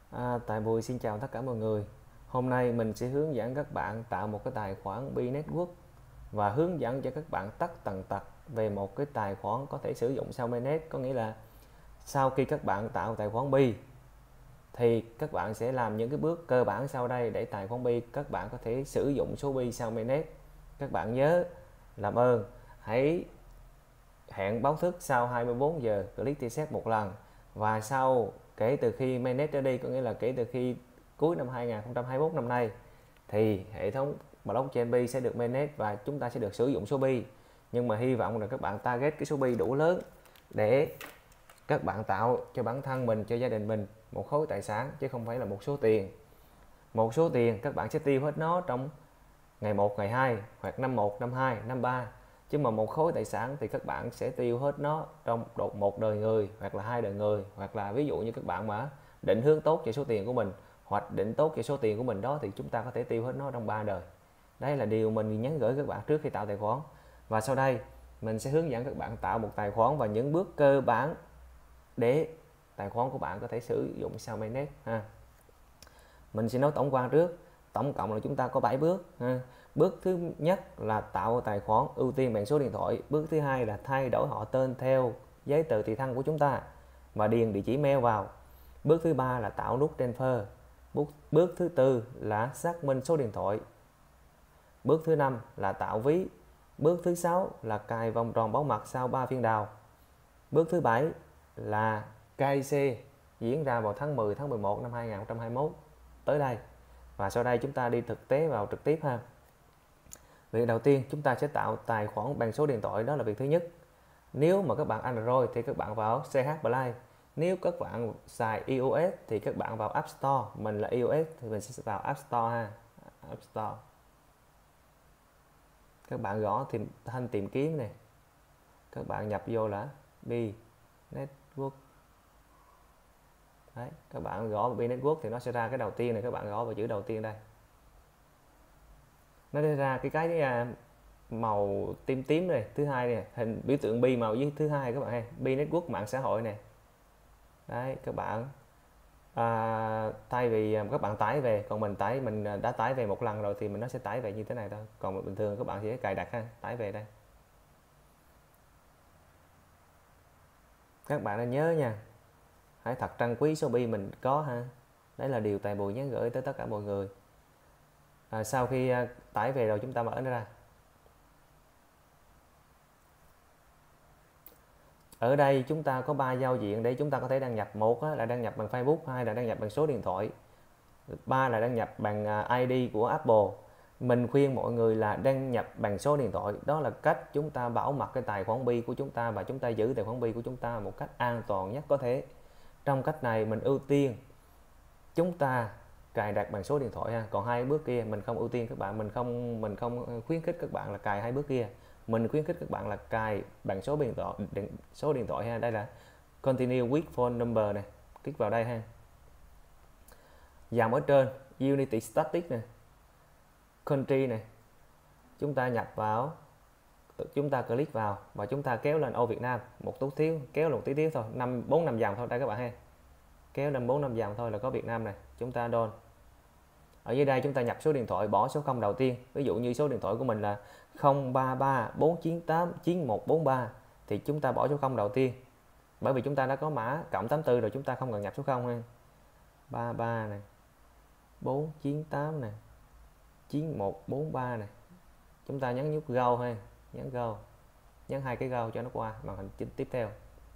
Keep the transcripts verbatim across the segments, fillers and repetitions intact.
À, tại Bùi xin chào tất cả mọi người. Hôm nay mình sẽ hướng dẫn các bạn tạo một cái tài khoản Bi Network và hướng dẫn cho các bạn tất tần tật về một cái tài khoản có thể sử dụng sau mainnet. Có nghĩa là sau khi các bạn tạo tài khoản Bi thì các bạn sẽ làm những cái bước cơ bản sau đây để tài khoản Bi các bạn có thể sử dụng số Bi sau mainnet. Các bạn nhớ làm ơn hãy hẹn báo thức sau hai mươi bốn giờ, click reset một lần, và sau kể từ khi mainnet ra đi, có nghĩa là kể từ khi cuối năm hai nghìn không trăm hai mươi mốt năm nay, thì hệ thống blockchain Bi sẽ được mainnet và chúng ta sẽ được sử dụng số Bi. Nhưng mà hy vọng là các bạn target cái số Bi đủ lớn để các bạn tạo cho bản thân mình, cho gia đình mình một khối tài sản, chứ không phải là một số tiền. Một số tiền các bạn sẽ tiêu hết nó trong ngày một, ngày hai, hoặc năm một, năm hai, năm ba. Chứ mà một khối tài sản thì các bạn sẽ tiêu hết nó trong đột một đời người, hoặc là hai đời người, hoặc là ví dụ như các bạn mà định hướng tốt cho số tiền của mình, hoặc định tốt cho số tiền của mình đó, thì chúng ta có thể tiêu hết nó trong ba đời. Đây là điều mình nhắn gửi các bạn trước khi tạo tài khoản. Và sau đây mình sẽ hướng dẫn các bạn tạo một tài khoản và những bước cơ bản để tài khoản của bạn có thể sử dụng sau mainnet ha. Mình sẽ nói tổng quan trước. Tổng cộng là chúng ta có bảy bước ha. Bước thứ nhất là tạo tài khoản, ưu tiên bằng số điện thoại. Bước thứ hai là thay đổi họ tên theo giấy tờ tùy thân của chúng ta và điền địa chỉ mail vào. Bước thứ ba là tạo nút transfer. Bước, bước thứ tư là xác minh số điện thoại. Bước thứ năm là tạo ví. Bước thứ sáu là cài vòng tròn bảo mật sau ba phiên đào. Bước thứ bảy là ca i xê diễn ra vào tháng mười, tháng mười một năm hai nghìn không trăm hai mươi mốt tới đây. Và sau đây chúng ta đi thực tế vào trực tiếp ha. Việc đầu tiên chúng ta sẽ tạo tài khoản bằng số điện thoại, đó là việc thứ nhất. Nếu mà các bạn Android thì các bạn vào xê hát Play. Nếu các bạn xài iOS thì các bạn vào App Store. Mình là iOS thì mình sẽ vào App Store ha. App Store. Các bạn gõ tìm thanh tìm kiếm này. Các bạn nhập vô là Bi Network. Đấy, các bạn gõ vào Bi Network thì nó sẽ ra cái đầu tiên này, các bạn gõ vào chữ đầu tiên đây. Nó ra cái cái màu tím tím này, thứ hai này, hình biểu tượng Bi màu với thứ hai các bạn hay. Bi Network mạng xã hội này. Đấy, các bạn à, thay vì các bạn tải về, còn mình tải mình đã tải về một lần rồi thì mình nó sẽ tải về như thế này thôi. Còn bình thường các bạn sẽ cài đặt ha, tải về đây. Các bạn nên nhớ nha, hãy thật trân quý số Bi mình có ha. Đấy là điều Tài Bùi nhắn gửi tới tất cả mọi người. À, sau khi à, tải về rồi chúng ta mở nó ra. Ở đây chúng ta có ba giao diện để chúng ta có thể đăng nhập. Một á, là đăng nhập bằng Facebook, hai là đăng nhập bằng số điện thoại, ba là đăng nhập bằng à, i đê của Apple. Mình khuyên mọi người là đăng nhập bằng số điện thoại. Đó là cách chúng ta bảo mật cái tài khoản Bi của chúng ta và chúng ta giữ tài khoản Bi của chúng ta một cách an toàn nhất có thể. Trong cách này mình ưu tiên chúng ta cài đặt bằng số điện thoại ha. Còn hai bước kia mình không ưu tiên các bạn, mình không mình không khuyến khích các bạn là cài hai bước kia. Mình khuyến khích các bạn là cài bằng số điện thoại, số điện thoại ha. Đây là continue with phone number này, kích vào đây ha. Dòng ở trên Unity Static này, country này, chúng ta nhập vào, chúng ta click vào và chúng ta kéo lên ô Việt Nam một chút xíu, kéo một tí xíu thôi, năm bốn năm dòng thôi đây các bạn ha. Kéo năm bốn năm dòng thôi là có Việt Nam này, chúng ta download. Ở dưới đây chúng ta nhập số điện thoại, bỏ số không đầu tiên. Ví dụ như số điện thoại của mình là không ba ba bốn chín tám chín một bốn ba thì chúng ta bỏ số không đầu tiên. Bởi vì chúng ta đã có mã cộng tám tư rồi, chúng ta không cần nhập số không ha. ba ba này, bốn chín tám này, chín một bốn ba này. Chúng ta nhấn nút go ha, nhấn go. Nhấn hai cái go cho nó qua màn hình chính tiếp theo.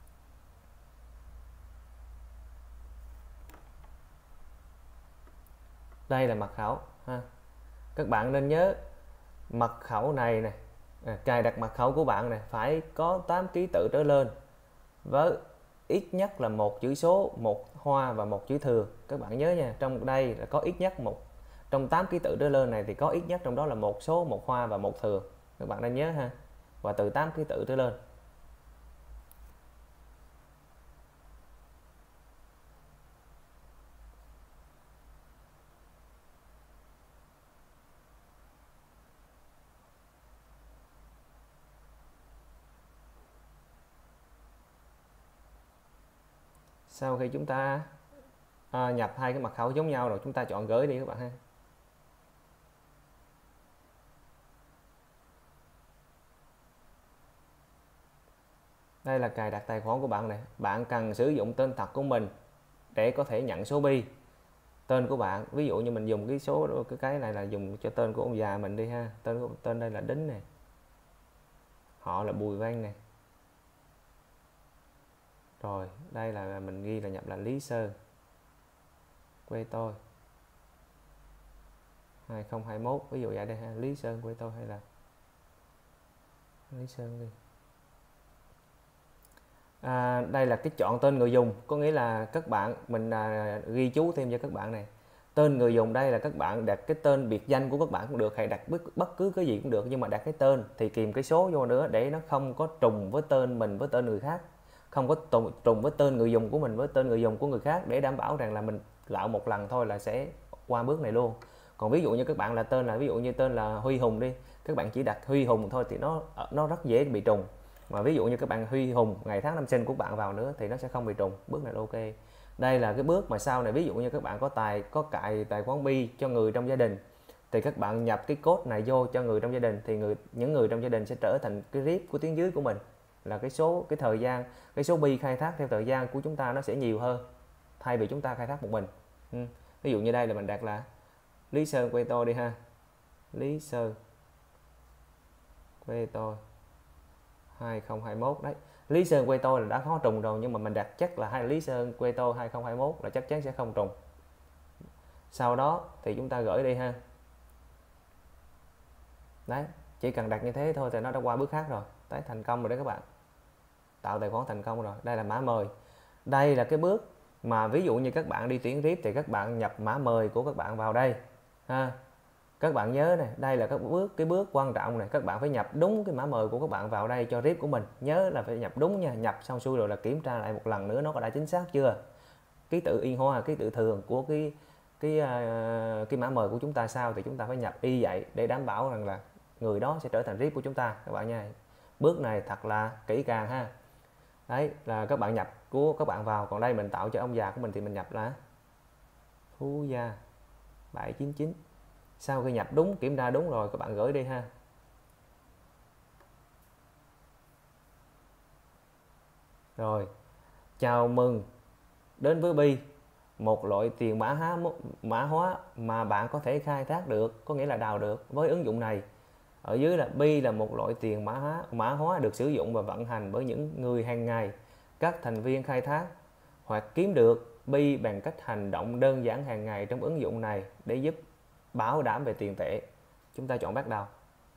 Đây là mật khẩu ha. Các bạn nên nhớ mật khẩu này nè, à, cài đặt mật khẩu của bạn này phải có tám ký tự trở lên với ít nhất là một chữ số, một hoa và một chữ thừa. Các bạn nhớ nha, trong đây là có ít nhất một, trong tám ký tự trở lên này thì có ít nhất trong đó là một số, một hoa và một thừa. Các bạn nên nhớ ha. Và từ tám ký tự trở lên. Sau khi chúng ta à, nhập hai cái mật khẩu giống nhau rồi, chúng ta chọn gửi đi các bạn ha. Đây là cài đặt tài khoản của bạn này. Bạn cần sử dụng tên thật của mình để có thể nhận số bi. Tên của bạn, ví dụ như mình dùng cái số cái cái này là dùng cho tên của ông già mình đi ha. Tên của, tên đây là Đính này. Họ là Bùi Văn này. Rồi, đây là mình ghi là nhập là Lý Sơn. Quê tôi. hai không hai mốt, ví dụ vậy đây ha, Lý Sơn quê tôi, hay là Lý Sơn đi. À, đây là cái chọn tên người dùng, có nghĩa là các bạn mình à, ghi chú thêm cho các bạn này. Tên người dùng đây là các bạn đặt cái tên biệt danh của các bạn cũng được, hay đặt bất, bất cứ cái gì cũng được, nhưng mà đặt cái tên thì kèm cái số vô nữa để nó không có trùng với tên mình với tên người khác, không có trùng, trùng với tên người dùng của mình với tên người dùng của người khác, để đảm bảo rằng là mình tạo một lần thôi là sẽ qua bước này luôn. Còn ví dụ như các bạn là tên là ví dụ như tên là Huy Hùng đi, các bạn chỉ đặt Huy Hùng thôi thì nó nó rất dễ bị trùng. Mà ví dụ như các bạn Huy Hùng ngày tháng năm sinh của bạn vào nữa thì nó sẽ không bị trùng. Bước này là ok. Đây là cái bước mà sau này ví dụ như các bạn có tài có cài tài khoản Bi cho người trong gia đình thì các bạn nhập cái code này vô cho người trong gia đình thì người những người trong gia đình sẽ trở thành cái rip của tiếng dưới của mình, là cái số cái thời gian cái số Bi khai thác theo thời gian của chúng ta nó sẽ nhiều hơn thay vì chúng ta khai thác một mình. Ừ. Ví dụ như đây là mình đặt là Lý Sơn quê tôi đi ha. Lý Sơn quê tôi hai không hai mốt đấy. Lý Sơn quê tôi là đã khó trùng rồi, nhưng mà mình đặt chắc là hai Lý Sơn quê tôi hai không hai mốt là chắc chắn sẽ không trùng. Sau đó thì chúng ta gửi đi ha. Đấy, chỉ cần đặt như thế thôi thì nó đã qua bước khác rồi. Đấy, thành công rồi đấy các bạn. Tạo tài khoản thành công rồi. Đây là mã mời. Đây là cái bước mà ví dụ như các bạn đi tuyển rip thì các bạn nhập mã mời của các bạn vào đây ha. Các bạn nhớ này, đây là các bước cái bước quan trọng này, các bạn phải nhập đúng cái mã mời của các bạn vào đây cho rip của mình. Nhớ là phải nhập đúng nha, nhập xong xuôi rồi là kiểm tra lại một lần nữa nó có đã chính xác chưa. Ký tự in hoa, ký tự thường của cái cái uh, cái mã mời của chúng ta sao thì chúng ta phải nhập y vậy để đảm bảo rằng là người đó sẽ trở thành rip của chúng ta các bạn nha. Bước này thật là kỹ càng ha. Đấy là các bạn nhập của các bạn vào, còn đây mình tạo cho ông già của mình thì mình nhập là Phú Gia bảy chín chín. Sau khi nhập đúng, kiểm tra đúng rồi các bạn gửi đi ha. Rồi, chào mừng đến với Bi, một loại tiền mã hóa, mã hóa mà bạn có thể khai thác được, có nghĩa là đào được với ứng dụng này. Ở dưới là Bi là một loại tiền mã hóa, mã hóa được sử dụng và vận hành bởi những người hàng ngày. Các thành viên khai thác hoặc kiếm được Bi bằng cách hành động đơn giản hàng ngày trong ứng dụng này để giúp bảo đảm về tiền tệ. Chúng ta chọn bắt đầu.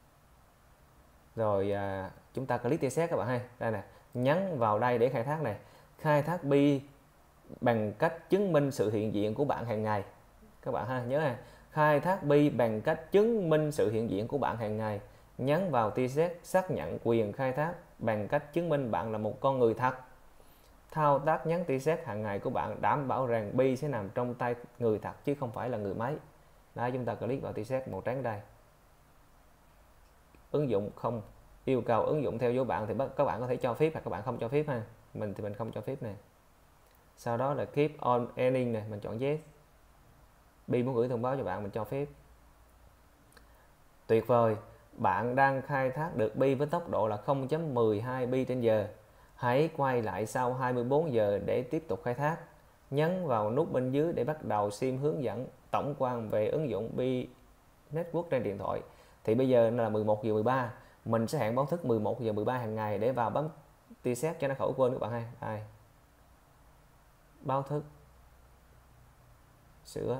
Rồi à, chúng ta click tia sét các bạn ha. Đây nè, nhấn vào đây để khai thác này. Khai thác Bi bằng cách chứng minh sự hiện diện của bạn hàng ngày. Các bạn ha, nhớ ha. Khai thác Bi bằng cách chứng minh sự hiện diện của bạn hàng ngày. Nhấn vào tia sét xác nhận quyền khai thác bằng cách chứng minh bạn là một con người thật. Thao tác nhấn tia sét hàng ngày của bạn đảm bảo rằng Bi sẽ nằm trong tay người thật chứ không phải là người máy. Đó, chúng ta click vào tia sét màu trắng đây. Ứng dụng không yêu cầu ứng dụng theo dấu bạn thì các bạn có thể cho phép hoặc các bạn không cho phép ha. Mình thì mình không cho phép này. Sau đó là keep on ending này, mình chọn yes. Bi muốn gửi thông báo cho bạn, mình cho phép. Tuyệt vời, bạn đang khai thác được Bi với tốc độ là không chấm mười hai Bi trên giờ. Hãy quay lại sau hai mươi bốn giờ để tiếp tục khai thác. Nhấn vào nút bên dưới để bắt đầu xem hướng dẫn tổng quan về ứng dụng Bi Network trên điện thoại. Thì bây giờ là mười một giờ mười ba, mình sẽ hẹn báo thức mười một giờ mười ba hàng ngày để vào bấm tia sét cho nó khỏi quên các bạn ha. Đây. Báo thức sửa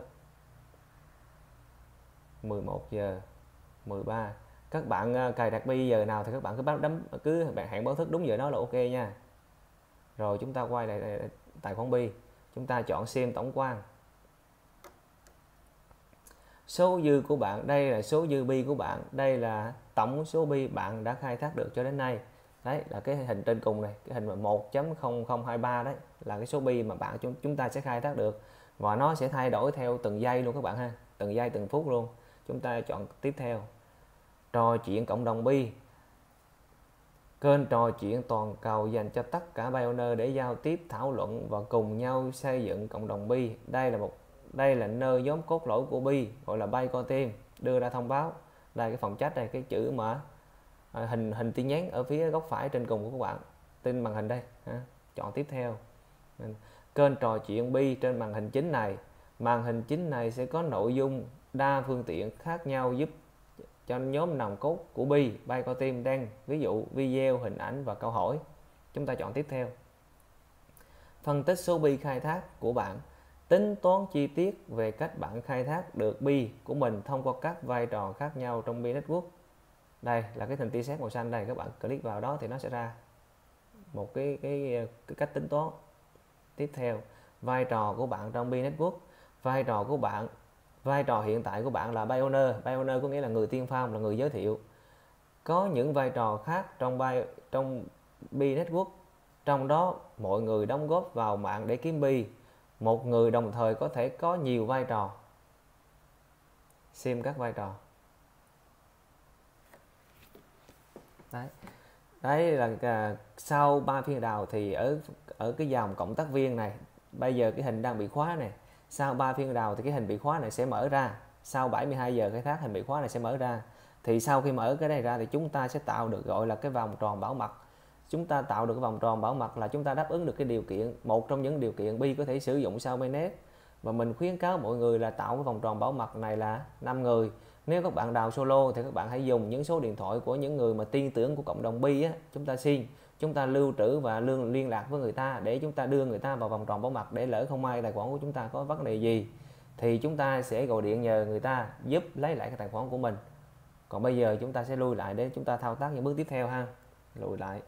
mười một giờ mười ba. Các bạn cài đặt Bi giờ nào thì các bạn cứ bắt đấm cứ bạn hẹn báo thức đúng giờ đó là ok nha. Rồi chúng ta quay lại tài khoản Bi, chúng ta chọn xem tổng quan. Số dư của bạn, đây là số dư Bi của bạn, đây là tổng số Bi bạn đã khai thác được cho đến nay. Đấy là cái hình trên cùng này, cái hình mà một chấm không không hai ba đấy là cái số Bi mà bạn chúng ta sẽ khai thác được, và nó sẽ thay đổi theo từng giây luôn các bạn ha, từng giây từng phút luôn. Chúng ta chọn tiếp theo. Trò chuyện cộng đồng Bi. Kênh trò chuyện toàn cầu dành cho tất cả Pioneer để giao tiếp, thảo luận và cùng nhau xây dựng cộng đồng Pi. Đây là một đây là nơi nhóm cốt lõi của Pi, gọi là Pi Core Team, đưa ra thông báo. Đây cái phòng chat này, cái chữ mà à, hình hình tin nhắn ở phía góc phải trên cùng của các bạn, trên màn hình đây ha. Chọn tiếp theo. Kênh trò chuyện Pi trên màn hình chính này. Màn hình chính này sẽ có nội dung đa phương tiện khác nhau giúp cho nhóm nòng cốt của Pi, Pi Core Team đăng, ví dụ video, hình ảnh và câu hỏi. Chúng ta chọn tiếp theo. Phân tích số Pi khai thác của bạn. Tính toán chi tiết về cách bạn khai thác được Pi của mình thông qua các vai trò khác nhau trong Pi Network. Đây là cái hình t-shirt màu xanh đây, các bạn click vào đó thì nó sẽ ra một cái, cái, cái cách tính toán. Tiếp theo, vai trò của bạn trong Pi Network. Vai trò của bạn, vai trò hiện tại của bạn là Pioneer. Pioneer có nghĩa là người tiên phong, là người giới thiệu. Có những vai trò khác trong Pi, trong Pi Network, trong đó mọi người đóng góp vào mạng để kiếm Pi. Một người đồng thời có thể có nhiều vai trò. Xem các vai trò. Đấy. Đấy là uh, sau ba phiên đầu thì ở ở cái dòng cộng tác viên này, bây giờ cái hình đang bị khóa này. Sau ba phiên đầu thì cái hình bị khóa này sẽ mở ra. Sau bảy mươi hai giờ khai thác, hình bị khóa này sẽ mở ra. Thì sau khi mở cái này ra thì chúng ta sẽ tạo được gọi là cái vòng tròn bảo mật. Chúng ta tạo được cái vòng tròn bảo mật là chúng ta đáp ứng được cái điều kiện, một trong những điều kiện Pi có thể sử dụng sau mainnet. Và mình khuyến cáo mọi người là tạo cái vòng tròn bảo mật này là năm người. Nếu các bạn đào solo thì các bạn hãy dùng những số điện thoại của những người mà tin tưởng của cộng đồng Pi á, chúng ta xin, chúng ta lưu trữ và liên liên lạc với người ta để chúng ta đưa người ta vào vòng tròn bảo mật, để lỡ không may tài khoản của chúng ta có vấn đề gì thì chúng ta sẽ gọi điện nhờ người ta giúp lấy lại cái tài khoản của mình. Còn bây giờ chúng ta sẽ lui lại để chúng ta thao tác những bước tiếp theo ha. Lùi lại.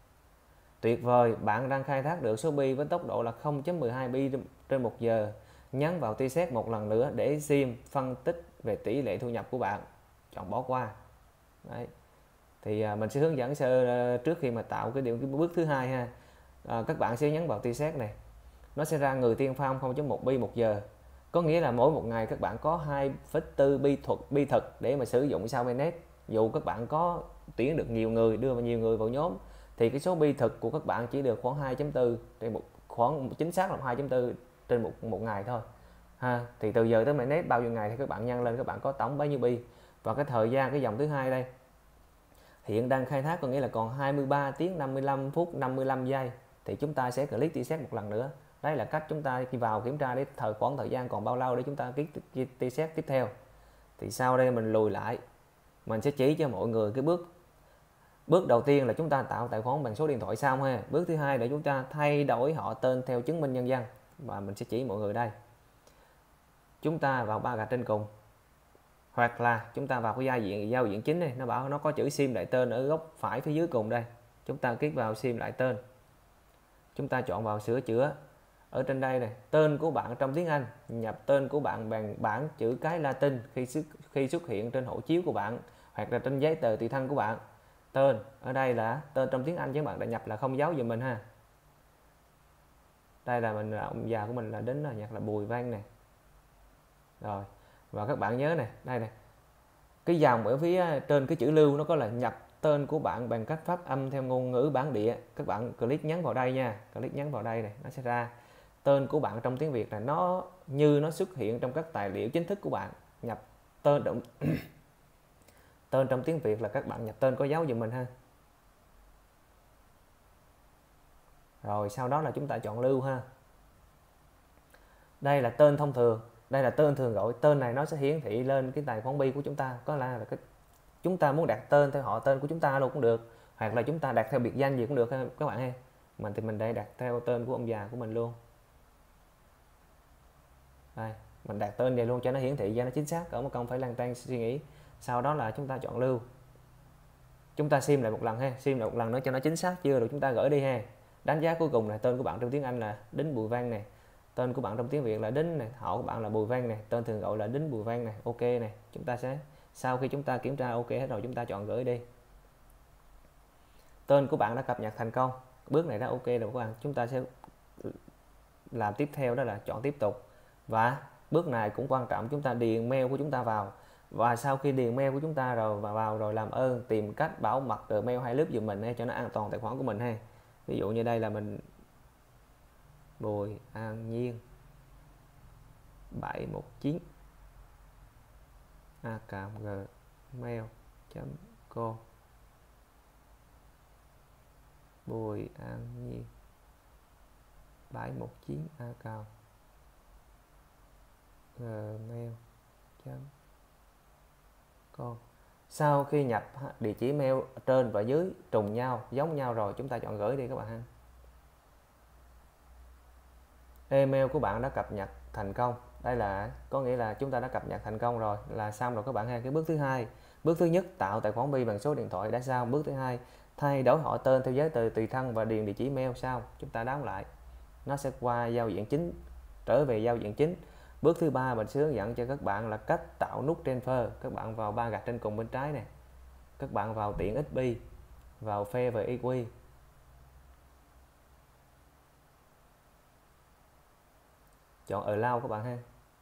Tuyệt vời, bạn đang khai thác được số Pi với tốc độ là không chấm mười hai Pi trên một giờ. Nhấn vào t-shirt một lần nữa để xem phân tích về tỷ lệ thu nhập của bạn. Chọn bỏ qua. Đấy. Thì à, mình sẽ hướng dẫn sơ à, trước khi mà tạo cái điều cái bước thứ hai ha. À, các bạn sẽ nhấn vào t-shirt này. Nó sẽ ra người tiên phong không chấm một Pi một giờ. Có nghĩa là mỗi một ngày các bạn có hai phẩy bốn Pi thuật Pi thực để mà sử dụng sau mainnet. Dù các bạn có tuyển được nhiều người, đưa vào nhiều người vào nhóm thì cái số Pi thực của các bạn chỉ được khoảng hai chấm bốn trên một, khoảng chính xác là hai chấm bốn trên một một ngày thôi ha. Thì từ giờ tới mainnet bao nhiêu ngày thì các bạn nhân lên, các bạn có tổng bao nhiêu Pi. Và cái thời gian, cái dòng thứ hai đây hiện đang khai thác, có nghĩa là còn hai mươi ba tiếng năm mươi lăm phút năm mươi lăm giây thì chúng ta sẽ click t-shirt một lần nữa. Đấy là cách chúng ta khi vào kiểm tra để thời khoảng thời gian còn bao lâu để chúng ta click t-shirt tiếp theo. Thì sau đây mình lùi lại, mình sẽ chỉ cho mọi người cái bước bước đầu tiên là chúng ta tạo tài khoản bằng số điện thoại xong ha. Bước thứ hai để chúng ta thay đổi họ tên theo chứng minh nhân dân, và mình sẽ chỉ mọi người đây. Chúng ta vào ba gạch trên cùng, hoặc là chúng ta vào cái giao diện giao diện chính này, nó bảo nó có chữ sim lại tên ở góc phải phía dưới cùng đây. Chúng ta click vào sim lại tên, chúng ta chọn vào sửa chữa. Ở trên đây này, tên của bạn trong tiếng Anh, nhập tên của bạn bằng bảng chữ cái Latin khi xuất, khi xuất hiện trên hộ chiếu của bạn hoặc là trên giấy tờ tùy thân của bạn. Tên ở đây là tên trong tiếng Anh chứ bạn đã nhập là không dấu giùm mình ha. Đây là mình, ông già của mình là đến là nhạc là Bùi Văn này. Rồi, và các bạn nhớ này, đây này. Cái dòng ở phía trên cái chữ lưu nó có là nhập tên của bạn bằng cách phát âm theo ngôn ngữ bản địa. Các bạn click nhấn vào đây nha, click nhấn vào đây này, nó sẽ ra tên của bạn trong tiếng Việt là nó như nó xuất hiện trong các tài liệu chính thức của bạn. Nhập tên động tên trong tiếng Việt là các bạn nhập tên có dấu giùm mình ha. Rồi sau đó là chúng ta chọn lưu ha. Đây là tên thông thường, đây là tên thường gọi. Tên này nó sẽ hiển thị lên cái tài khoản Pi của chúng ta. Có là, là cái chúng ta muốn đặt tên theo họ tên của chúng ta luôn cũng được, hoặc là chúng ta đặt theo biệt danh gì cũng được các bạn ha. Mình thì mình để đặt theo tên của ông già của mình luôn. Đây, mình đặt tên vậy luôn cho nó hiển thị ra nó chính xác, ở một công phải lăn tăn suy nghĩ. Sau đó là chúng ta chọn lưu. Chúng ta sim lại một lần ha, sim lại một lần nữa cho nó chính xác chưa rồi chúng ta gửi đi ha. Đánh giá cuối cùng là tên của bạn trong tiếng Anh là Đính Bùi Văn này, tên của bạn trong tiếng Việt là Đính này, họ của bạn là Bùi Văn này, tên thường gọi là Đính Bùi Văn này, ok này. Chúng ta sẽ sau khi chúng ta kiểm tra ok hết rồi chúng ta chọn gửi đi. Tên của bạn đã cập nhật thành công, bước này đã ok rồi các bạn. Chúng ta sẽ làm tiếp theo đó là chọn tiếp tục, và bước này cũng quan trọng, chúng ta điền mail của chúng ta vào. Và sau khi điền mail của chúng ta rồi và vào rồi, làm ơn tìm cách bảo mật Gmail hai lớp giùm mình hay cho nó an toàn tài khoản của mình ha. Ví dụ như đây là mình Bùi An Nhiên bảy một chín a còng gmail chấm com. Bùi An Nhiên bảy một chín a còng gmail chấm com. Sau khi nhập địa chỉ mail trên và dưới trùng nhau, giống nhau rồi, chúng ta chọn gửi đi các bạn ha. Email của bạn đã cập nhật thành công. Đây là có nghĩa là chúng ta đã cập nhật thành công rồi, là xong rồi các bạn ha. Cái bước thứ hai, bước thứ nhất tạo tài khoản Bi bằng số điện thoại đã sao. Bước thứ hai, thay đổi họ tên theo giấy tờ tùy thân và điền địa chỉ mail sao. Chúng ta đóng lại, nó sẽ qua giao diện chính, trở về giao diện chính. Bước thứ ba mình sẽ hướng dẫn cho các bạn là cách tạo nút transfer. Các bạn vào ba gạch trên cùng bên trái này, các bạn vào tiện ích Bi, vào Fair và e quy, chọn Allow các bạn ha.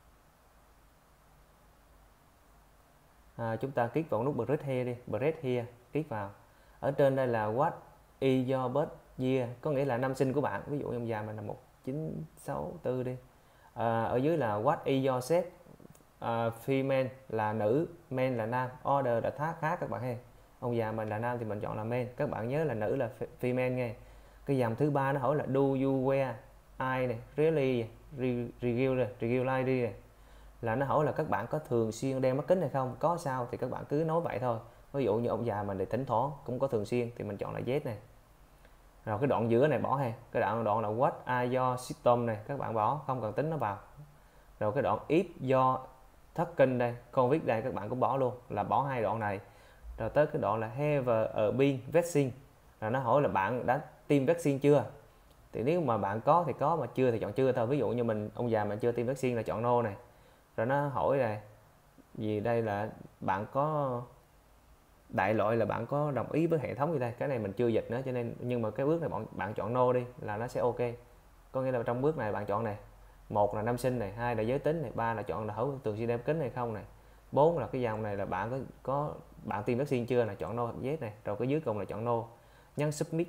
À, chúng ta kích vào nút Break Here đi, Break Here, kích vào. Ở trên đây là What is your birth year, có nghĩa là năm sinh của bạn. Ví dụ ông già mình là một chín sáu tư đi. À, ở dưới là What is your sex, à, female là nữ, men là nam, order là khác khác các bạn ha. Ông già mình là nam thì mình chọn là men, các bạn nhớ là nữ là female nghe. Cái dòng thứ ba nó hỏi là do you wear I này, really, regular, regularly này, là nó hỏi là các bạn có thường xuyên đeo mắt kính hay không. Có sao thì các bạn cứ nói vậy thôi. Ví dụ như ông già mình thì thỉnh thoảng cũng có thường xuyên thì mình chọn là yes này. Rồi cái đoạn giữa này bỏ hay, cái đoạn đoạn là what are your symptoms này các bạn bỏ, không cần tính nó vào. Rồi cái đoạn if your thất kinh đây, covid đây các bạn cũng bỏ luôn, là bỏ hai đoạn này. Rồi tới cái đoạn là have a been vaccine, là nó hỏi là bạn đã tiêm vaccine chưa. Thì nếu mà bạn có thì có, mà chưa thì chọn chưa thôi. Ví dụ như mình ông già mà chưa tiêm vaccine là chọn no này. Rồi nó hỏi này gì đây là bạn có đại loại là bạn có đồng ý với hệ thống gì đây. Cái này mình chưa dịch nữa cho nên, nhưng mà cái bước này bạn bạn chọn no đi là nó sẽ ok. Có nghĩa là trong bước này bạn chọn này, một là năm sinh này, hai là giới tính này, ba là chọn là hữu thường xuyên đeo kính hay không này, bốn là cái dòng này là bạn có có bạn tiêm vaccine chưa này, chọn no yes này. Rồi cái dưới cùng là chọn no, nhấn submit,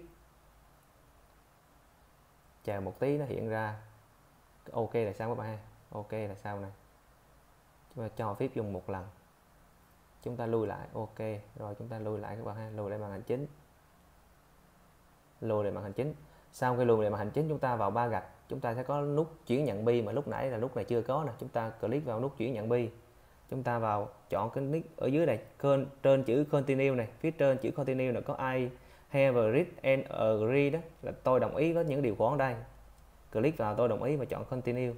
chờ một tí nó hiện ra ok là sao các bạn ha. Ok là sao này, chúng ta cho phép dùng một lần, chúng ta lui lại ok. Rồi chúng ta lui lại các bạn ha, lùi lại màn hình chính, lùi lại màn hình chính. Sau khi lùi lại màn hình chính, chúng ta vào ba gạch, chúng ta sẽ có nút chuyển nhận Bi mà lúc nãy là lúc này chưa có nè. Chúng ta click vào nút chuyển nhận Bi, chúng ta vào chọn cái nick ở dưới này, trên chữ continue này, phía trên chữ continue là có I have read and agree, đó là tôi đồng ý với những điều khoản đây. Click vào tôi đồng ý và chọn continue.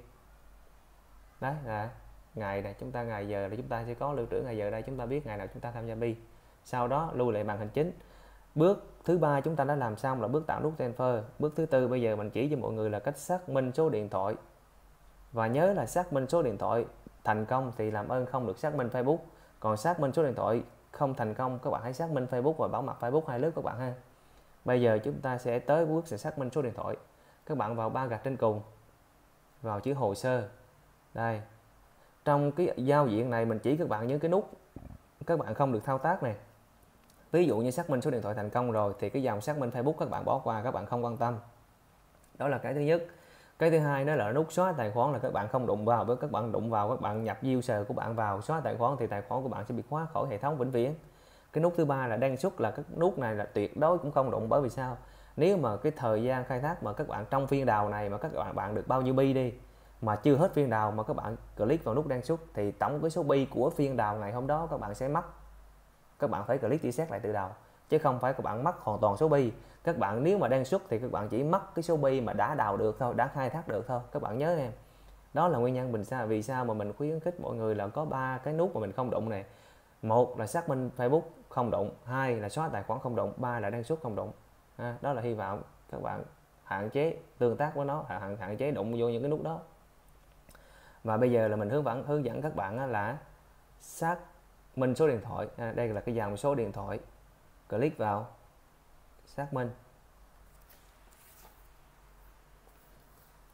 Đấy là ngày này, chúng ta ngày giờ là chúng ta sẽ có lưu trữ ngày giờ đây, chúng ta biết ngày nào chúng ta tham gia Bi. Sau đó lưu lại màn hình chính. Bước thứ ba chúng ta đã làm xong là bước tạo nút transfer. Bước thứ tư bây giờ mình chỉ cho mọi người là cách xác minh số điện thoại. Và nhớ là xác minh số điện thoại thành công thì làm ơn không được xác minh Facebook. Còn xác minh số điện thoại không thành công, các bạn hãy xác minh Facebook và bảo mật Facebook hai lớp các bạn ha. Bây giờ chúng ta sẽ tới bước sẽ xác minh số điện thoại. Các bạn vào ba gạch trên cùng, vào chữ hồ sơ. Đây, trong cái giao diện này mình chỉ các bạn những cái nút các bạn không được thao tác này. Ví dụ như xác minh số điện thoại thành công rồi thì cái dòng xác minh Facebook các bạn bỏ qua, các bạn không quan tâm. Đó là cái thứ nhất. Cái thứ hai đó là nút xóa tài khoản, là các bạn không đụng vào. Với các bạn đụng vào, các bạn nhập user của bạn vào xóa tài khoản thì tài khoản của bạn sẽ bị khóa khỏi hệ thống vĩnh viễn. Cái nút thứ ba là đăng xuất, là cái nút này là tuyệt đối cũng không đụng. Bởi vì sao? Nếu mà cái thời gian khai thác mà các bạn trong phiên đào này mà các bạn bạn được bao nhiêu Bi đi mà chưa hết phiên đào mà các bạn click vào nút đăng xuất thì tổng cái số Bi của phiên đào ngày hôm đó các bạn sẽ mất. Các bạn phải click reset lại từ đầu, chứ không phải các bạn mất hoàn toàn số Bi. Các bạn nếu mà đăng xuất thì các bạn chỉ mất cái số Bi mà đã đào được thôi, đã khai thác được thôi. Các bạn nhớ em. Đó là nguyên nhân mình sao vì sao mà mình khuyến khích mọi người là có ba cái nút mà mình không đụng này. Một là xác minh Facebook không đụng, hai là xóa tài khoản không đụng, ba là đăng xuất không đụng. À, đó là hy vọng các bạn hạn chế tương tác với nó, hạn hạn chế đụng vô những cái nút đó. Và bây giờ là mình hướng dẫn hướng dẫn các bạn là xác minh số điện thoại. À, đây là cái dòng số điện thoại, click vào xác minh.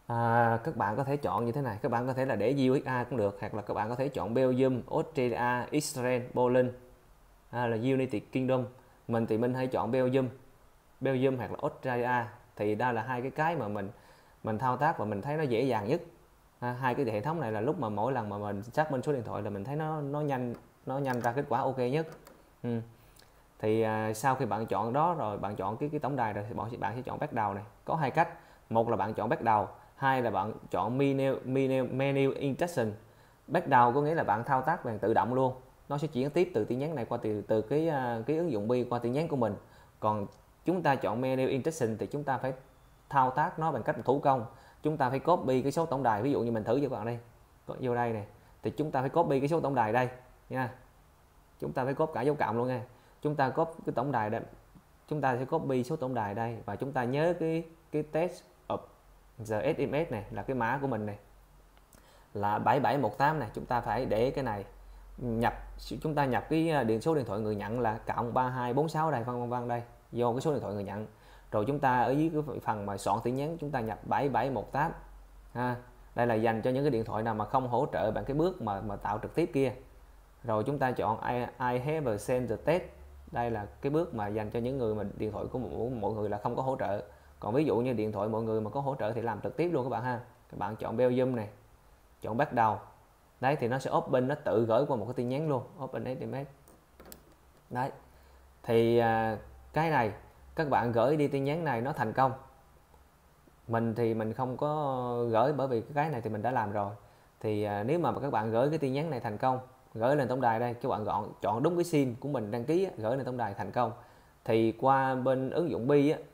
À, các bạn có thể chọn như thế này, các bạn có thể là để u ét a cũng được, hoặc là các bạn có thể chọn Belgium, Australia, Israel, Poland, hay là United Kingdom. Mình thì mình hay chọn Belgium, Belgium hoặc là Australia, thì đó là hai cái cái mà mình mình thao tác và mình thấy nó dễ dàng nhất. À, hai cái hệ thống này là lúc mà mỗi lần mà mình xác minh số điện thoại là mình thấy nó nó nhanh nó nhanh ra kết quả ok nhất. Ừ. Thì à, sau khi bạn chọn đó rồi, bạn chọn cái cái tổng đài rồi thì bạn sẽ bạn sẽ chọn bắt đầu này. Có hai cách, một là bạn chọn bắt đầu, hai là bạn chọn menu menu, menu instruction. Bắt đầu có nghĩa là bạn thao tác bằng tự động luôn, nó sẽ chuyển tiếp từ tin nhắn này qua từ từ cái cái ứng dụng Bi qua tin nhắn của mình. Còn chúng ta chọn menu instruction thì chúng ta phải thao tác nó bằng cách thủ công. Chúng ta phải copy cái số tổng đài, ví dụ như mình thử cho các bạn đây, vô đây này, thì chúng ta phải copy cái số tổng đài đây nha, chúng ta phải copy cả dấu cộng luôn nha. Chúng ta copy cái tổng đài đây, chúng ta sẽ copy số tổng đài đây, và chúng ta nhớ cái cái test of the ét em ét này là cái mã của mình này là bảy bảy một tám này. Chúng ta phải để cái này nhập, chúng ta nhập cái điện số điện thoại người nhận là cộng ba hai bốn sáu đây, vân vân vân đây, vô cái số điện thoại người nhận. Rồi chúng ta ở dưới cái phần mà soạn tin nhắn chúng ta nhập bảy bảy một tám ha. Đây là dành cho những cái điện thoại nào mà không hỗ trợ bằng cái bước mà mà tạo trực tiếp kia. Rồi chúng ta chọn I, I have sent the test. Đây là cái bước mà dành cho những người mà điện thoại của mọi người là không có hỗ trợ. Còn ví dụ như điện thoại mọi người mà có hỗ trợ thì làm trực tiếp luôn các bạn ha. Các bạn chọn Belgium này, chọn bắt đầu. Đấy thì nó sẽ open, nó tự gửi qua một cái tin nhắn luôn, open ét em ét. Đấy. Thì à, cái này các bạn gửi đi tin nhắn này nó thành công. Mình thì mình không có gửi bởi vì cái này thì mình đã làm rồi. Thì à, nếu mà các bạn gửi cái tin nhắn này thành công, gửi lên tổng đài đây, các bạn gọn chọn đúng cái sim của mình đăng ký, gửi lên tổng đài thành công, thì qua bên ứng dụng Bi á,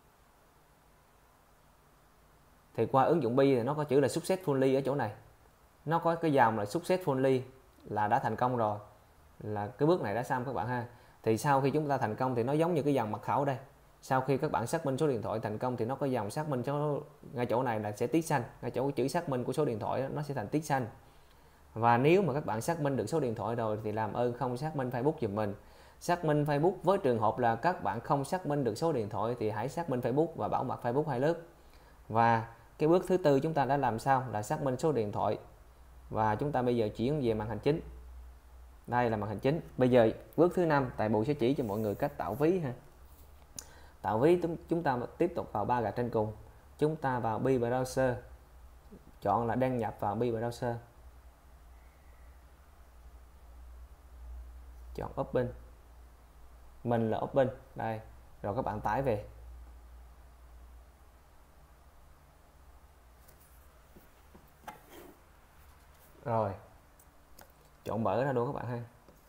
thì qua ứng dụng Bi thì nó có chữ là successfully ở chỗ này, nó có cái dòng là successfully là đã thành công rồi, là cái bước này đã xong các bạn ha. Thì sau khi chúng ta thành công thì nó giống như cái dòng mật khẩu đây. Sau khi các bạn xác minh số điện thoại thành công thì nó có dòng xác minh số, ngay chỗ này là sẽ tích xanh, ngay chỗ chữ xác minh của số điện thoại đó, nó sẽ thành tích xanh. Và nếu mà các bạn xác minh được số điện thoại rồi thì làm ơn không xác minh Facebook giùm mình. Xác minh Facebook với trường hợp là các bạn không xác minh được số điện thoại thì hãy xác minh Facebook và bảo mật Facebook hai lớp. Và cái bước thứ tư chúng ta đã làm xong là xác minh số điện thoại. Và chúng ta bây giờ chuyển về màn hình chính. Đây là màn hình chính. Bây giờ bước thứ năm, Tài Bùi sẽ chỉ cho mọi người cách tạo ví ha. Tạo ví chúng ta tiếp tục vào ba gạch trên cùng. Chúng ta vào Bi Browser. Chọn là đăng nhập vào Bi Browser. Chọn Open. Mình là Open. Đây. Rồi các bạn tải về. Rồi. Chọn mở ra luôn các bạn ha.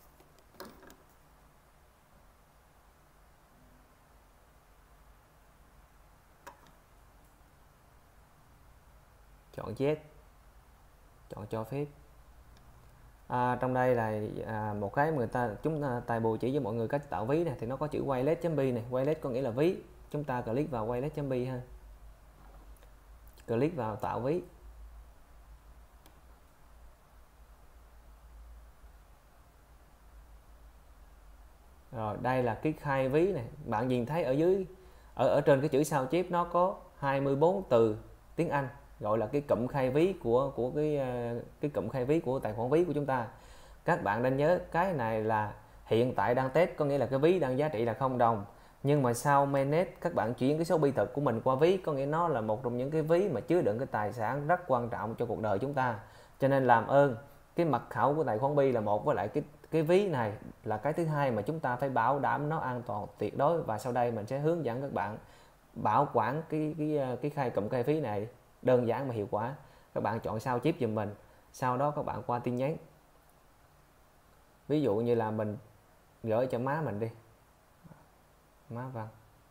Chọn yes. Chọn cho phép. À, trong đây là à, một cái người ta chúng ta Tài Bùi chỉ với mọi người cách tạo ví này, thì nó có chữ wallet.bi này, wallet có nghĩa là ví. Chúng ta click vào wallet.bi ha. Click vào tạo ví. Rồi đây là cái khai ví này, bạn nhìn thấy ở dưới ở ở trên cái chữ sao chép nó có hai mươi bốn từ tiếng Anh, gọi là cái cụm khai ví của của cái cái cụm khai ví của tài khoản ví của chúng ta. Các bạn nên nhớ cái này là hiện tại đang test, có nghĩa là cái ví đang giá trị là không đồng, nhưng mà sau mainnet các bạn chuyển cái số bi thực của mình qua ví, có nghĩa nó là một trong những cái ví mà chứa đựng cái tài sản rất quan trọng cho cuộc đời chúng ta. Cho nên làm ơn cái mật khẩu của tài khoản Bi là một, với lại cái cái ví này là cái thứ hai mà chúng ta phải bảo đảm nó an toàn tuyệt đối. Và sau đây mình sẽ hướng dẫn các bạn bảo quản cái cái cái khai cụm khai ví này đơn giản mà hiệu quả. Các bạn chọn sao chép giùm mình, sau đó các bạn qua tin nhắn. Ví dụ như là mình gửi cho má mình đi, má Văn,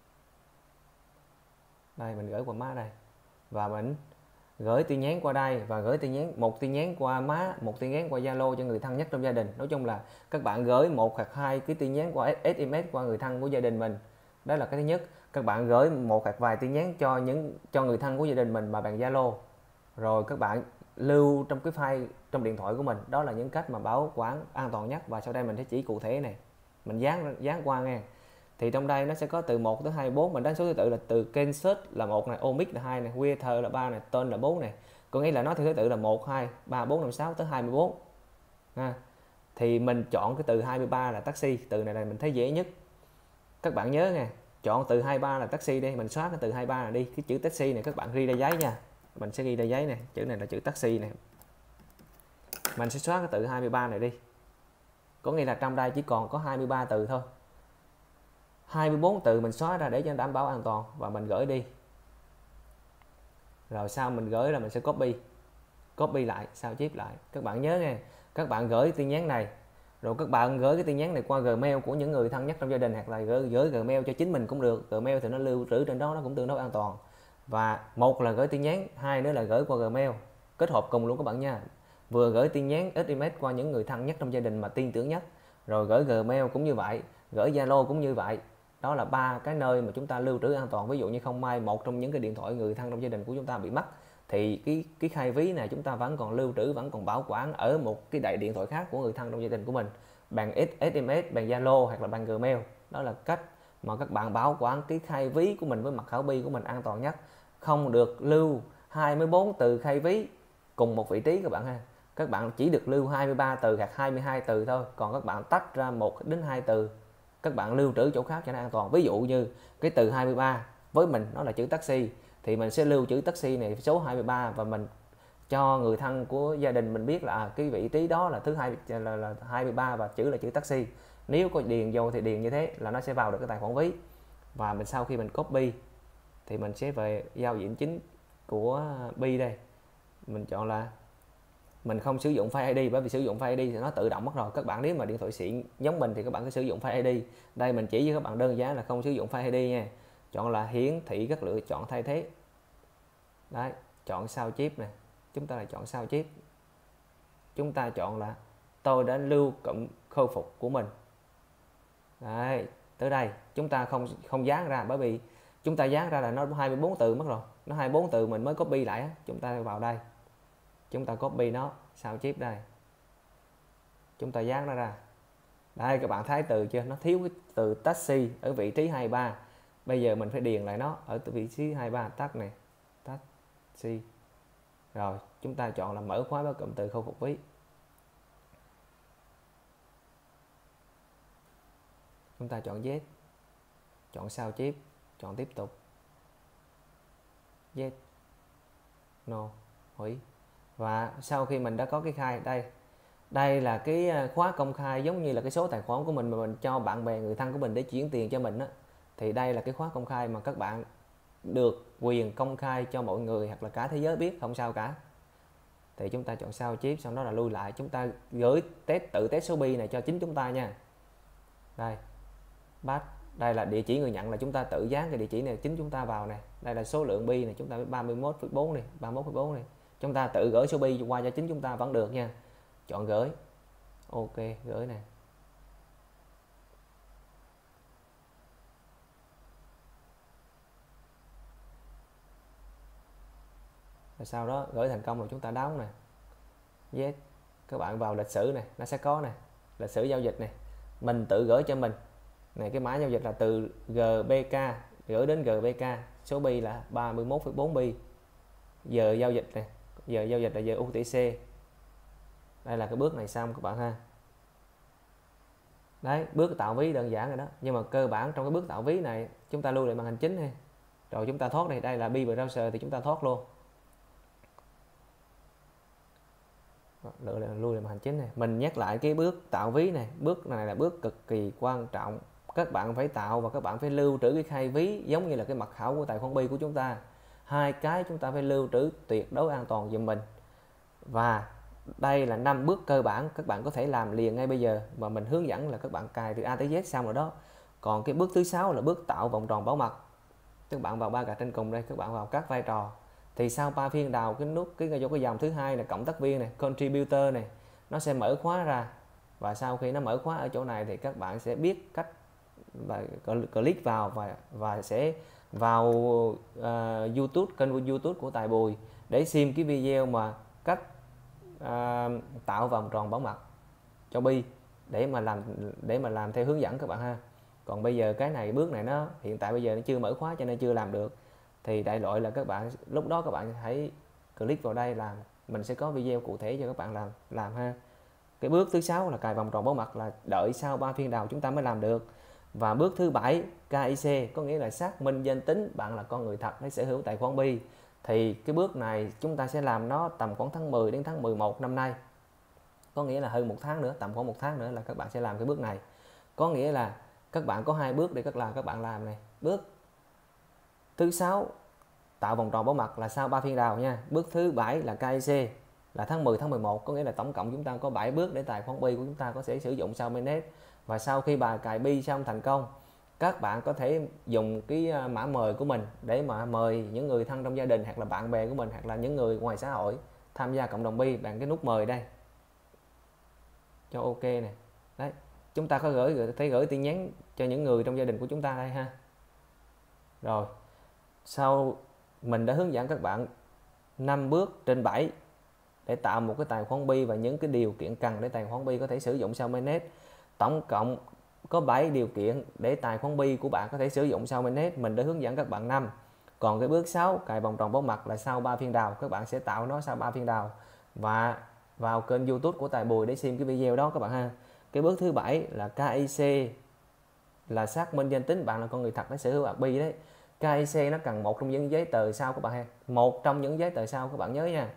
đây mình gửi qua má đây, và mình gửi tin nhắn qua đây, và gửi tin nhắn một tin nhắn qua má, một tin nhắn qua Zalo cho người thân nhất trong gia đình. Nói chung là các bạn gửi một hoặc hai cái tin nhắn qua ét em ét qua người thân của gia đình mình. Đó là cái thứ nhất. Các bạn gửi một hoặc vài tin nhắn cho những cho người thân của gia đình mình mà bằng Zalo. Rồi các bạn lưu trong cái file trong điện thoại của mình. Đó là những cách mà bảo quản an toàn nhất, và sau đây mình sẽ chỉ cụ thể này. Mình dán dán qua nghe. Thì trong đây nó sẽ có từ một tới hai mươi bốn, mình đánh số thứ tự là từ kênh search là một này, omic là hai này, weather là ba này, tên là bốn này. Có nghĩa là nó theo thứ tự là một, hai, ba, bốn, năm, sáu tới hai mươi bốn. Ha. Thì mình chọn cái từ hai mươi ba là taxi, từ này là mình thấy dễ nhất. Các bạn nhớ nha, chọn từ hai mươi ba là taxi đi, mình xóa cái từ hai mươi ba này đi, cái chữ taxi này các bạn ghi ra giấy nha. Mình sẽ ghi ra giấy này, chữ này là chữ taxi này. Mình sẽ xóa cái từ hai mươi ba này đi. Có nghĩa là trong đây chỉ còn có hai mươi ba từ thôi. hai mươi bốn từ mình xóa ra để cho đảm bảo an toàn và mình gửi đi. Rồi sau mình gửi là mình sẽ copy. Copy lại, sao chép lại. Các bạn nhớ nghe, các bạn gửi tin nhắn này, rồi các bạn gửi cái tin nhắn này qua Gmail của những người thân nhất trong gia đình, hoặc là gửi, gửi Gmail cho chính mình cũng được. Gmail thì nó lưu trữ trên đó, nó cũng tương đối an toàn. Và một là gửi tin nhắn, hai nữa là gửi qua Gmail, kết hợp cùng luôn các bạn nha. Vừa gửi tin nhắn ét em ét qua những người thân nhất trong gia đình mà tin tưởng nhất, rồi gửi Gmail cũng như vậy, gửi Zalo cũng như vậy. Đó là ba cái nơi mà chúng ta lưu trữ an toàn. Ví dụ như không may một trong những cái điện thoại người thân trong gia đình của chúng ta bị mất, thì cái cái khai ví này chúng ta vẫn còn lưu trữ, vẫn còn bảo quản ở một cái đại điện thoại khác của người thân trong gia đình của mình, bằng ét em ét, bằng Zalo hoặc là bằng Gmail. Đó là cách mà các bạn bảo quản cái khai ví của mình với mật khẩu bi của mình an toàn nhất. Không được lưu hai mươi bốn từ khai ví cùng một vị trí các bạn ha. Các bạn chỉ được lưu hai mươi ba từ hoặc hai mươi hai từ thôi. Còn các bạn tách ra một đến hai từ, các bạn lưu trữ chỗ khác cho nó an toàn. Ví dụ như cái từ hai mươi ba với mình nó là chữ taxi, thì mình sẽ lưu chữ taxi này số hai mươi ba, và mình cho người thân của gia đình mình biết là à, cái vị trí đó là thứ hai là, là hai mươi ba và chữ là chữ taxi. Nếu có điền vô thì điền như thế là nó sẽ vào được cái tài khoản ví. Và mình sau khi mình copy thì mình sẽ về giao diện chính của Bi đây. Mình chọn là mình không sử dụng Face ai đi, bởi vì sử dụng Face ai đi thì nó tự động mất rồi. Các bạn nếu mà điện thoại xịn giống mình thì các bạn cứ sử dụng Face ai đi. Đây mình chỉ với các bạn đơn giản là không sử dụng Face ai đi nha. Chọn là hiển thị các lựa chọn thay thế. Đấy, chọn sao chép này. Chúng ta là chọn sao chép. Chúng ta chọn là tôi đã lưu cụm khôi phục của mình. Đấy, tới đây chúng ta không không dán ra, bởi vì chúng ta dán ra là nó hai mươi bốn từ mất rồi. Nó hai mươi bốn từ mình mới copy lại á. Chúng ta vào đây. Chúng ta copy nó, sao chép đây. Chúng ta dán nó ra. Đây các bạn thấy từ chưa? Nó thiếu cái từ taxi ở vị trí hai mươi ba. Bây giờ mình phải điền lại nó ở vị trí hai mươi ba, tắt này, taxi. Rồi, chúng ta chọn là mở khóa với cụm từ khôi phục ví. Chúng ta chọn yes. Chọn sao chép, chọn tiếp tục. Yes. No, hủy. Và sau khi mình đã có cái khai đây, đây là cái khóa công khai, giống như là cái số tài khoản của mình mà mình cho bạn bè người thân của mình để chuyển tiền cho mình á, thì đây là cái khóa công khai mà các bạn được quyền công khai cho mọi người hoặc là cả thế giới biết, không sao cả. Thì chúng ta chọn sao chép, sau đó là lui lại, chúng ta gửi test tự test số bi này cho chính chúng ta nha. Đây, bắt đây là địa chỉ người nhận, là chúng ta tự dán cái địa chỉ này chính chúng ta vào này. Đây là số lượng bi này, chúng ta với ba mươi mốt phẩy bốn này, ba mươi mốt phẩy bốn này. Chúng ta tự gửi số bi qua cho chính chúng ta vẫn được nha. Chọn gửi. Ok, gửi này. Và sau đó gửi thành công rồi chúng ta đóng này. Yes. Các bạn vào lịch sử này, nó sẽ có này, lịch sử giao dịch này. Mình tự gửi cho mình. Này, cái mã giao dịch là từ giê bê ca gửi đến giê bê ca, số bi là ba mươi mốt phẩy bốn bi. Giờ giao dịch này, giờ giao dịch là giờ u tê xê. Đây là cái bước này xong các bạn ha. Đấy, bước tạo ví đơn giản rồi đó. Nhưng mà cơ bản trong cái bước tạo ví này, chúng ta lưu lại màn hình chính ha. Rồi chúng ta thoát này, đây là Bi browser thì chúng ta thoát luôn. Lựa là lưu lại màn hình chính này. Mình nhắc lại cái bước tạo ví này, bước này là bước cực kỳ quan trọng. Các bạn phải tạo và các bạn phải lưu trữ cái khai ví giống như là cái mật khẩu của tài khoản Bi của chúng ta. Hai cái chúng ta phải lưu trữ tuyệt đối an toàn giùm mình. Và đây là năm bước cơ bản, các bạn có thể làm liền ngay bây giờ, và mình hướng dẫn là các bạn cài từ A tới Z xong rồi đó. Còn cái bước thứ sáu là bước tạo vòng tròn bảo mật. Các bạn vào ba gạch trên cùng đây, các bạn vào các vai trò. Thì sau ba phiên đào cái nút cái vô cái dòng thứ hai là cộng tác viên này, contributor này, nó sẽ mở khóa ra. Và sau khi nó mở khóa ở chỗ này thì các bạn sẽ biết cách và click vào và và sẽ vào uh, YouTube, kênh YouTube của Tài Bùi để xem cái video mà cách uh, tạo vòng tròn bảo mật cho Bi để mà làm để mà làm theo hướng dẫn các bạn ha. Còn bây giờ cái này bước này nó hiện tại bây giờ nó chưa mở khóa cho nên chưa làm được. Thì đại loại là các bạn lúc đó các bạn hãy click vào đây làm, mình sẽ có video cụ thể cho các bạn làm làm ha. Cái bước thứ sáu là cài vòng tròn bảo mật, là đợi sau ba phiên đầu chúng ta mới làm được. Và bước thứ bảy ca i xê có nghĩa là xác minh danh tính bạn là con người thật để sở hữu tài khoản Bi. Thì cái bước này chúng ta sẽ làm nó tầm khoảng tháng mười đến tháng mười một năm nay. Có nghĩa là hơn một tháng nữa, tầm khoảng một tháng nữa là các bạn sẽ làm cái bước này. Có nghĩa là các bạn có hai bước để các làm các bạn làm này. Bước thứ sáu tạo vòng tròn bảo mật là sau ba phiên đào nha. Bước thứ bảy là ca i xê là tháng mười tháng mười một, có nghĩa là tổng cộng chúng ta có bảy bước để tài khoản Bi của chúng ta có thể sử dụng sau mainnet. Và sau khi bà cài Bi xong thành công, các bạn có thể dùng cái mã mời của mình để mà mời những người thân trong gia đình hoặc là bạn bè của mình hoặc là những người ngoài xã hội tham gia cộng đồng Bi bằng cái nút mời đây cho ok này. Đấy, chúng ta có gửi thấy gửi tin nhắn cho những người trong gia đình của chúng ta đây ha. Rồi sau mình đã hướng dẫn các bạn năm bước trên bảy để tạo một cái tài khoản Bi và những cái điều kiện cần để tài khoản Bi có thể sử dụng sau mainnet. Tổng cộng có bảy điều kiện để tài khoản Bi của bạn có thể sử dụng sau mainnet, mình đã hướng dẫn các bạn năm. Còn cái bước sáu cài vòng tròn bảo mật là sau ba phiên đào, các bạn sẽ tạo nó sau ba phiên đào và vào kênh YouTube của Tài Bùi để xem cái video đó các bạn ha. Cái bước thứ bảy là ca i xê là xác minh danh tính bạn là con người thật để sở hữu Bi đấy. ca i xê nó cần một trong những giấy tờ sau các bạn ha. Một trong những giấy tờ sau các bạn nhớ nha.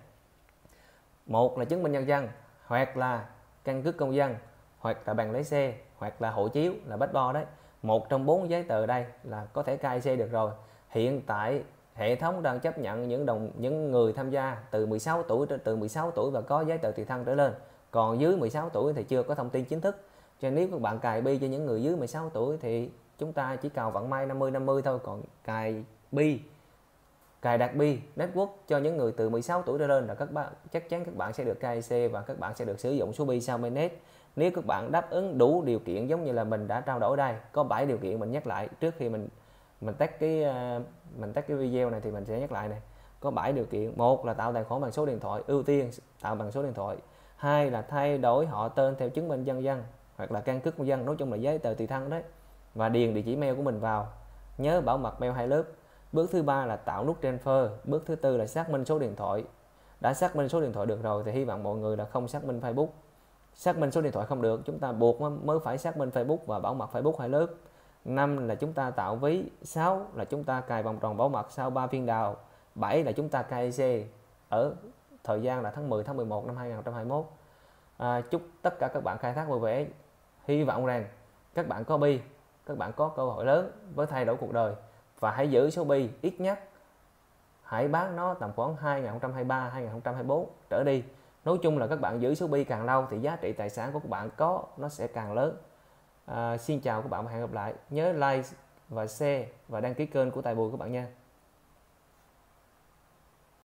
Một là chứng minh nhân dân, hoặc là căn cước công dân, hoặc là bằng lái xe, hoặc là hộ chiếu là passport đấy. Một trong bốn giấy tờ đây là có thể ca i xê được rồi. Hiện tại hệ thống đang chấp nhận những đồng những người tham gia từ mười sáu tuổi từ mười sáu tuổi và có giấy tờ tùy thân trở lên. Còn dưới mười sáu tuổi thì chưa có thông tin chính thức. Cho nên nếu các bạn cài Bi cho những người dưới mười sáu tuổi thì chúng ta chỉ cầu vận may năm mươi năm mươi thôi. Còn cài Bi cài đặt Bi Network cho những người từ mười sáu tuổi trở lên là các bạn chắc chắn các bạn sẽ được ca i xê và các bạn sẽ được sử dụng số Bi sau mainnet. Nếu các bạn đáp ứng đủ điều kiện giống như là mình đã trao đổi đây, có bảy điều kiện mình nhắc lại trước khi mình mình tắt cái mình tắt cái video này thì mình sẽ nhắc lại này. Có bảy điều kiện. Một là tạo tài khoản bằng số điện thoại, ưu tiên tạo bằng số điện thoại. Hai là thay đổi họ tên theo chứng minh nhân dân hoặc là căn cước công dân, nói chung là giấy tờ tùy thân đấy. Và điền địa chỉ mail của mình vào. Nhớ bảo mật mail hai lớp. Bước thứ ba là tạo nút transfer. Bước thứ tư là xác minh số điện thoại. Đã xác minh số điện thoại được rồi thì hy vọng mọi người là không xác minh Facebook. Xác minh số điện thoại không được, chúng ta buộc mới phải xác minh Facebook và bảo mật Facebook hai lớp. Năm là chúng ta tạo ví. Sáu là chúng ta cài vòng tròn bảo mật sau ba phiên đào. Bảy là chúng ta ca i xê ở thời gian là tháng mười tháng mười một năm hai nghìn không trăm hai mươi mốt. À, chúc tất cả các bạn khai thác vui vẻ. Hy vọng rằng các bạn có Bi, các bạn có cơ hội lớn với thay đổi cuộc đời và hãy giữ số Bi ít nhất hãy bán nó tầm khoảng hai nghìn không trăm hai mươi ba hai nghìn không trăm hai mươi bốn trở đi. Nói chung là các bạn giữ số Bi càng lâu thì giá trị tài sản của các bạn có nó sẽ càng lớn. À, xin chào các bạn và hẹn gặp lại. Nhớ like và share và đăng ký kênh của Tài Bùi các bạn nha.